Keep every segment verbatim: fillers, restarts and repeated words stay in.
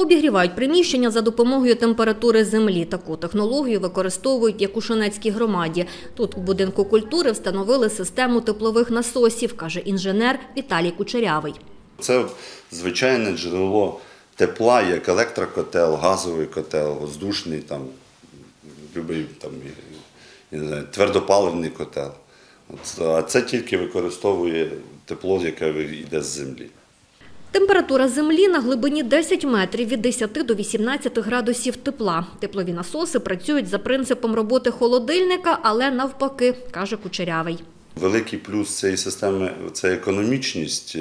Обігрівають приміщення за допомогою температури землі. Таку технологію використовують в Якушинецькій громаді. Тут у будинку культури встановили систему теплових насосів, каже інженер Віталій Кучерявий. Це звичайне джерело тепла, як електрокотел, газовий котел, воздушний, там, любий, там, я не знаю, твердопаливний котел. А це тільки використовує тепло, яке йде з землі. Температура землі на глибині десять метрів від десяти до вісімнадцяти градусів тепла. Теплові насоси працюють за принципом роботи холодильника, але навпаки, каже Кучерявий. Великий плюс цієї системи – це економічність.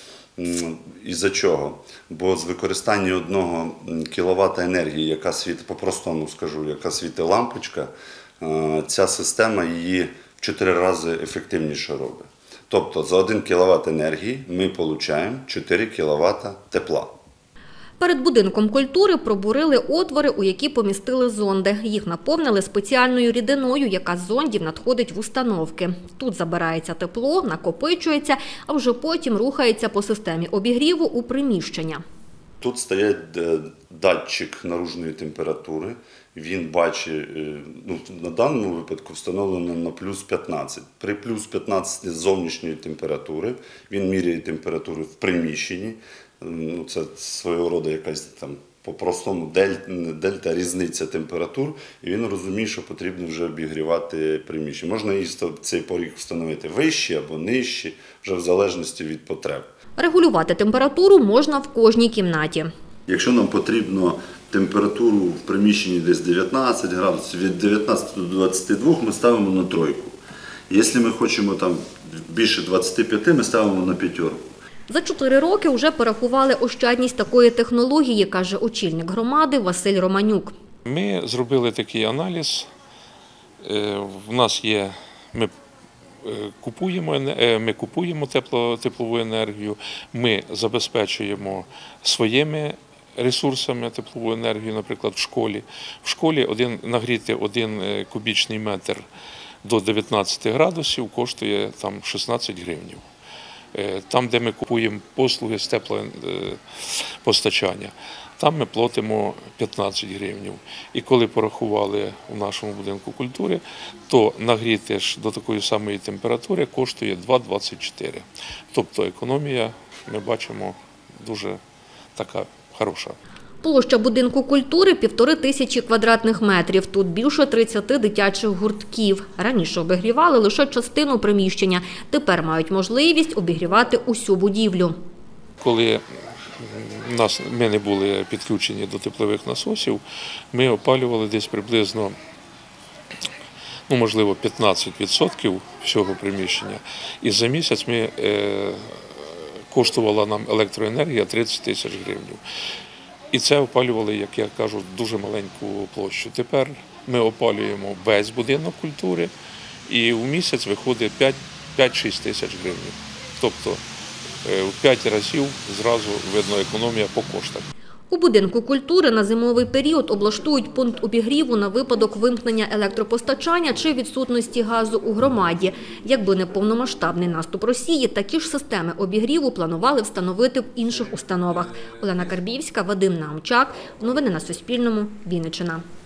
Із-за чого? Бо з використання одного кіловата енергії, яка світить, по-простому скажу, яка світить лампочка, ця система її в чотири рази ефективніше робить. Тобто за один кіловат енергії ми отримуємо чотири кіловата тепла. Перед будинком культури пробурили отвори, у які помістили зонди. Їх наповнили спеціальною рідиною, яка з зондів надходить в установки. Тут забирається тепло, накопичується, а вже потім рухається по системі обігріву у приміщення. Тут стоїть датчик наружної температури. Він бачить, ну, на даному випадку встановлено на плюс п'ятнадцять. При плюс п'ятнадцяти зовнішньої температури він міряє температуру в приміщенні. Ну, це свого роду якась там по-простому дельта, дельта, різниця температур. І він розуміє, що потрібно вже обігрівати приміщення. Можна і цей поріг встановити вищий або нижчий, вже в залежності від потреб. Регулювати температуру можна в кожній кімнаті. Якщо нам потрібно температуру в приміщенні десь дев'ятнадцять градусів, від дев'ятнадцяти до двадцяти двох ми ставимо на тройку. Якщо ми хочемо там більше двадцяти п'яти, ми ставимо на п'ятерку. За чотири роки вже порахували ощадність такої технології, каже очільник громади Василь Романюк. Ми зробили такий аналіз. У нас є, ми купуємо, ми купуємо тепло, теплову енергію, ми забезпечуємо своїми ресурсами теплову енергію, наприклад, в школі. В школі один, нагріти один кубічний метр до дев'ятнадцяти градусів коштує там шістнадцять гривень. Там, де ми купуємо послуги з теплопостачання, там ми платимо п'ятнадцять гривень. І коли порахували у нашому будинку культури, то нагріти ж до такої самої температури коштує два двадцять чотири. Тобто економія, ми бачимо, дуже така хороша. Площа будинку культури – півтори тисячі квадратних метрів. Тут більше тридцяти дитячих гуртків. Раніше обігрівали лише частину приміщення. Тепер мають можливість обігрівати усю будівлю. Коли нас, ми не були підключені до теплових насосів, ми опалювали десь приблизно, ну, можливо, п'ятнадцять відсотків всього приміщення. І за місяць ми, е, коштувала нам електроенергія тридцять тисяч гривень. І це опалювали, як я кажу, дуже маленьку площу. Тепер ми опалюємо весь будинок культури, і в місяць виходить п'ять-шість тисяч гривень. Тобто в п'ять разів зразу видно економія по коштах. У будинку культури на зимовий період облаштують пункт обігріву на випадок вимкнення електропостачання чи відсутності газу у громаді. Якби не повномасштабний наступ Росії, такі ж системи обігріву планували встановити в інших установах. Олена Карбівська, Вадим Наумчак. Новини на Суспільному. Вінниччина.